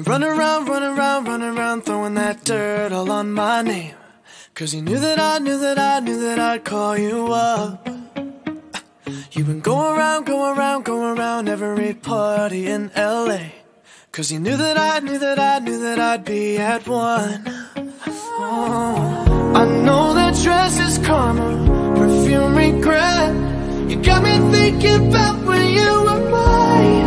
Run around, throwing that dirt all on my name. 'Cause you knew that I'd call you up. You've been going around every party in LA. 'Cause you knew that I'd be at one. Oh, I know that dress is karma, perfume regret. You got me thinking about when you were mine.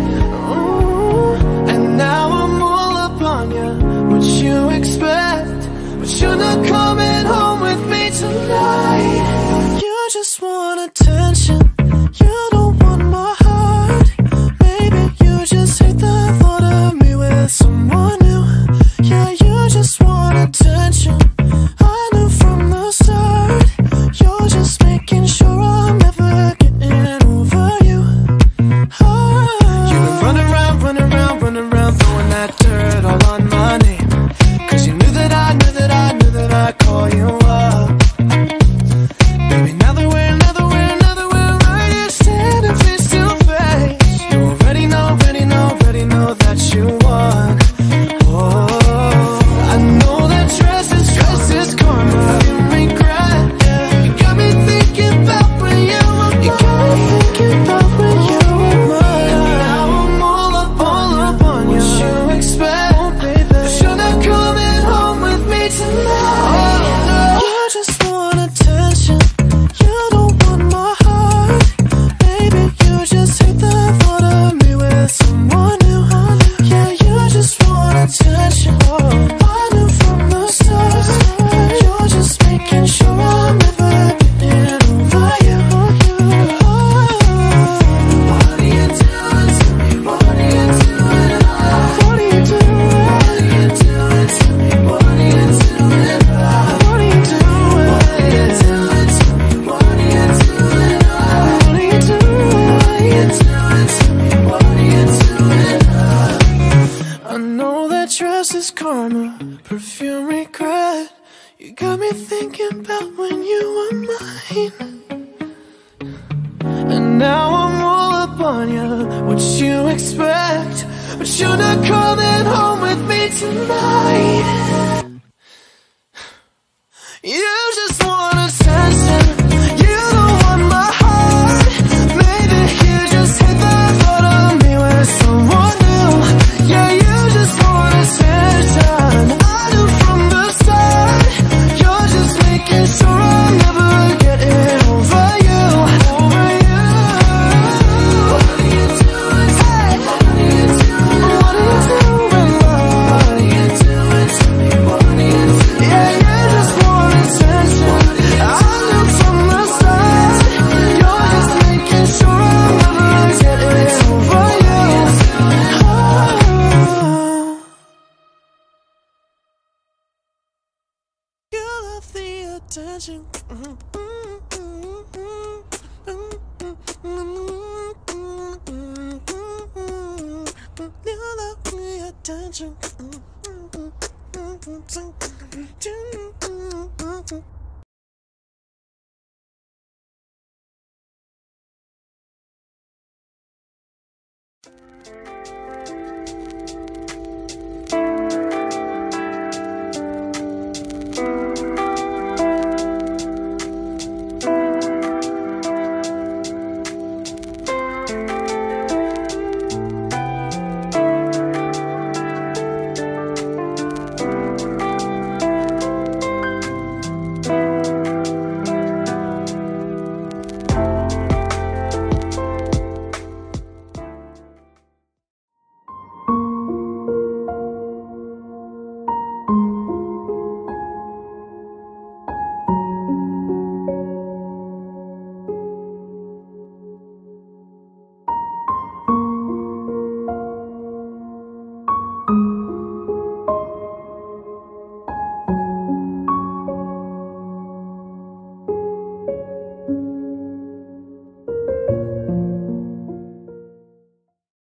Oh, and now I'm all up on you. What you expect? But you're not coming home with me tonight. You just want attention. You don't want my heart. Maybe you just hate the thought of me with someone new. Yeah, you just want attention. I knew from the start. You're just making sure I'm never getting over you. Oh. You've been running around, throwing that dirt all on my name. 'Cause you knew that I'd call you up. Baby, now that we're right here standing face to face, you already know that you won. Oh, I know that dress is karma, you regret. You got me thinking about when you were mine. You got me thinking about when you were mine. And now I'm all up on you. What you expect? Oh, baby, but you're not coming home with me tonight. Oh, no. You just want attention. You don't want my heart. Baby, you just hate the thought of me with someone new. Yeah, you just want attention. I knew from the start. You're just making sure I'm never getting over you. Oh. What are you doing to me? What are you doing? What are you doing? What are you doing to me? What are you doing? What are you doing? What are you doing to me? What are you doing? What are you doing? What are you doing to me? What are you doing? I know that dress is karma, perfume regret. You got me thinking about when you were mine. And now I'm all up on you. What you expect? But you're not coming home with me tonight. You just want attention. You don't want my heart. Maybe you just hate the thought of me with someone new. Yeah, you just want attention. I knew from the start. You're just making sure I'm never getting over you. Over you. What are you doing? Hey. What are you doing? What are you doing? What are you doing to me? What are you doing? Yeah, you just want attention. I knew from the start. You're just making sure I'm never getting over you. Oh. You love the attention. You love the attention.